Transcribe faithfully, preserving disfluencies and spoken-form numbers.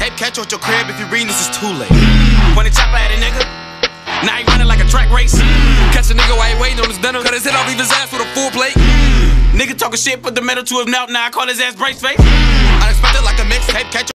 mixtape, catch you at your crib. If you reading this, it's too late. When the chopper at it, nigga. Now he running like a track race. Catch a nigga while he waiting on his dinner. Cut his head off, leave his ass with a full plate. Nigga talking shit, put the metal to his mouth. Now I call his ass brace face. Unexpected like a mixtape, catch